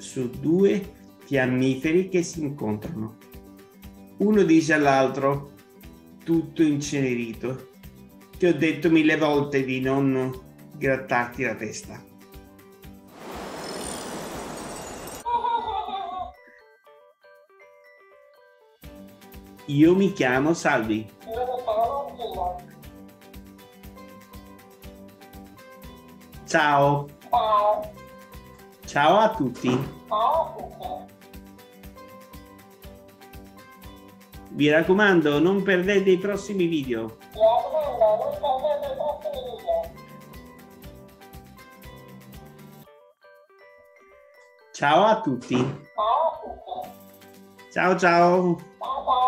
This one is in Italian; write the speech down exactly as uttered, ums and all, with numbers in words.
su due fiammiferi che si incontrano. Uno dice all'altro, tutto incenerito: ti ho detto mille volte di non grattarti la testa. Io mi chiamo Salvi. Ciao. Ciao. Ciao a tutti. Ciao a tutti. Vi raccomando, non perdete i prossimi video. Mi raccomando, non perdete i prossimi video. Ciao a tutti. Ciao a tutti. Ciao ciao. Ciao ciao.